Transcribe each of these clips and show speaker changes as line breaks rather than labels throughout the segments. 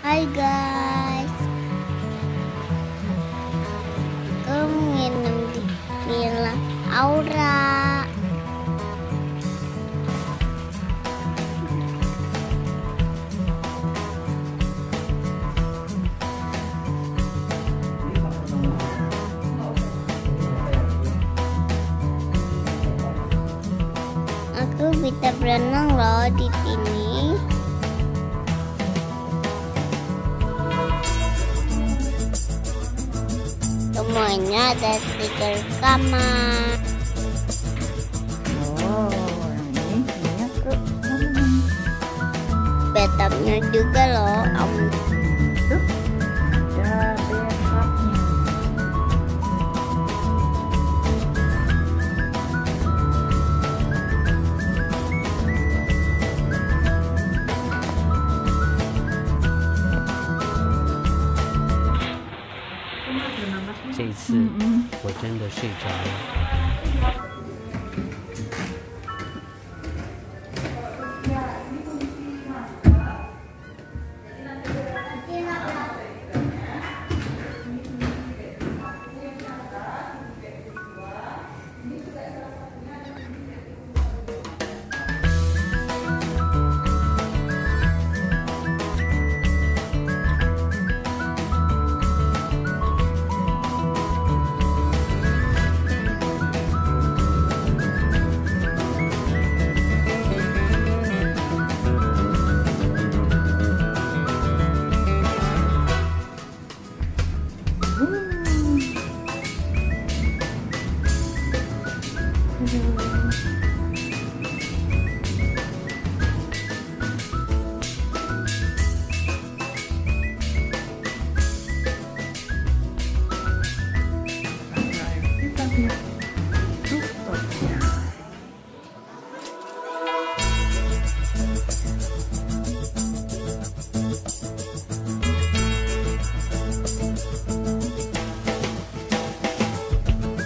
Hai guys, aku nginep di Villa Aura. Aku bisa berenang loh di sini. Semuanya ada stiker kamar.
Oh, ini banyak tuh.
Bathtubnya juga loh.
Tuh, ada bathtubnya.
这一次我真的睡着了。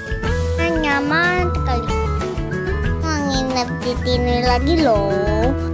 Nyaman sekali. Nginep di sini lagi loh.